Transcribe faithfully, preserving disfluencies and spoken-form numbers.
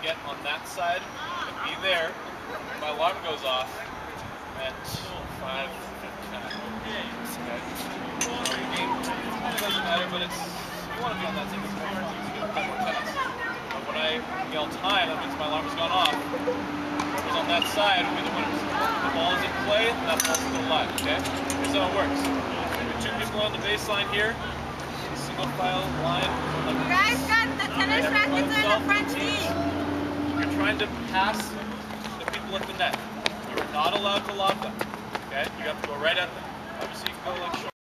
get on that side and be there when my alarm goes off at five fifty-nine. Okay. So your game, it doesn't matter, but it's, you want to be on that team. It's more fun. You get a couple more tennis. But when I yell time, that means my alarm has gone off. Whoever's on that side will be the winners. The ball is in play, and that ball's still alive, okay? Here's how it works. Two people on the baseline here. Single file line. You guys got the tennis rackets in the front tee. You're trying to pass the people at the net. You are not allowed to lob them. Okay? You have to go right at them. Obviously, you can go like short.